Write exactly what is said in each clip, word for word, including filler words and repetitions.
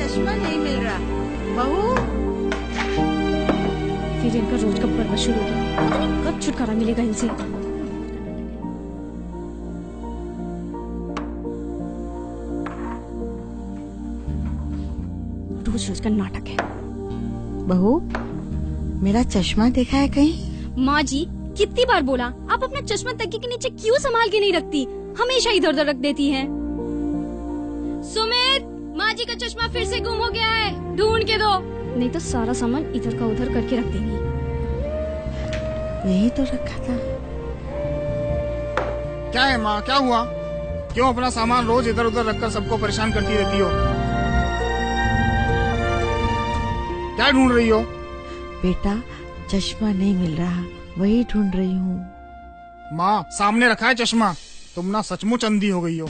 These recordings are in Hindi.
चश्मा नहीं मिल रहा। बहू, फिर इनका रोज का पर्व शुरू हो गया। पता नहीं कब छुटकारा मिलेगा इनसे। रोज रोज का नाटक है। बहू, मेरा चश्मा देखा है कहीं? माँ जी, कितनी बार बोला, आप अपना चश्मा तकिए के नीचे क्यों संभाल के नहीं रखती? हमेशा इधर उधर रख देती हैं। सुमित, माँ जी का चश्मा फिर से गुम हो गया है, ढूंढ के दो। नहीं तो सारा सामान इधर का उधर करके रख देंगी। यही तो रखा था। क्या है माँ, क्या हुआ? क्यों अपना सामान रोज इधर उधर रखकर सबको परेशान करती रहती हो? क्या ढूंढ रही हो? बेटा, चश्मा नहीं मिल रहा, वही ढूंढ रही हूँ। माँ, सामने रखा है चश्मा। तुम ना सचमुच अंधी हो गई हो।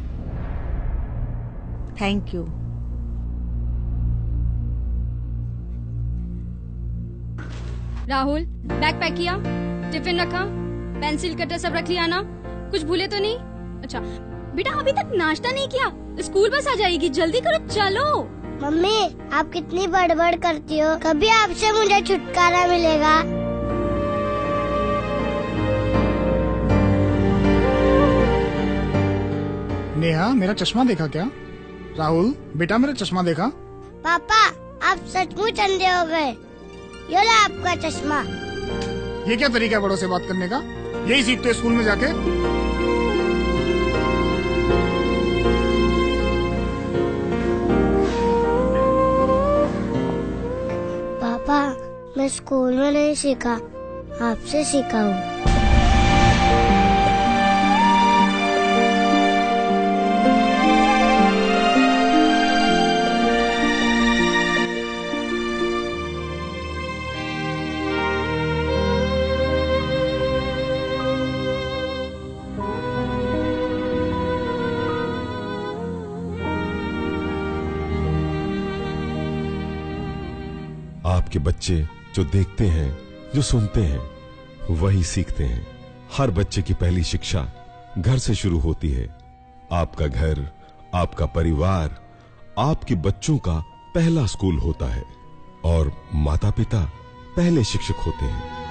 Thank you. Rahul, bag pack किया? टिफिन रखा? पेंसिल कटर सब रख लिया ना? कुछ भूले तो नहीं? अच्छा बेटा, अभी तक नाश्ता नहीं किया, स्कूल बस आ जाएगी, जल्दी करो, चलो। मम्मी, आप कितनी बड़बड़ करती हो, कभी आपसे मुझे छुटकारा मिलेगा? नेहा, मेरा चश्मा देखा क्या? राहुल बेटा, मेरा चश्मा देखा? पापा, आप सचमुच अंधे हो गए। ये लो आपका चश्मा। ये क्या तरीका है बड़ों से बात करने का? यही सीखते स्कूल में जाके? पापा, मैं स्कूल में नहीं सीखा, आपसे सीखा हूँ। आपके बच्चे जो देखते हैं, जो सुनते हैं, वही सीखते हैं। हर बच्चे की पहली शिक्षा घर से शुरू होती है। आपका घर, आपका परिवार, आपके बच्चों का पहला स्कूल होता है और माता पिता पहले शिक्षक होते हैं।